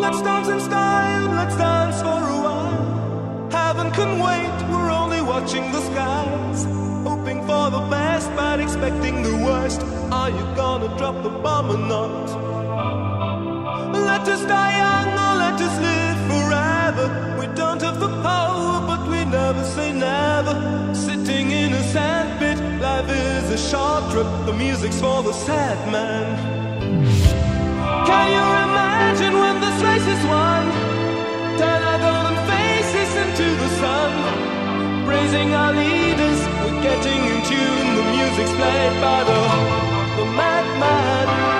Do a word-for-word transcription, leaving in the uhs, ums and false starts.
Let's dance in style, let's dance for a while. Heaven can wait, we're only watching the skies, hoping for the best but expecting the worst. Are you gonna drop the bomb or not? Let us die young or let us live forever. We don't have the power but we never say never. Sitting in a sandpit, life is a short trip. The music's for the sad man. Can you imagine when this race is won? Turn our golden faces into the sun, praising our leaders, we're getting in tune. The music's played by the, the madman.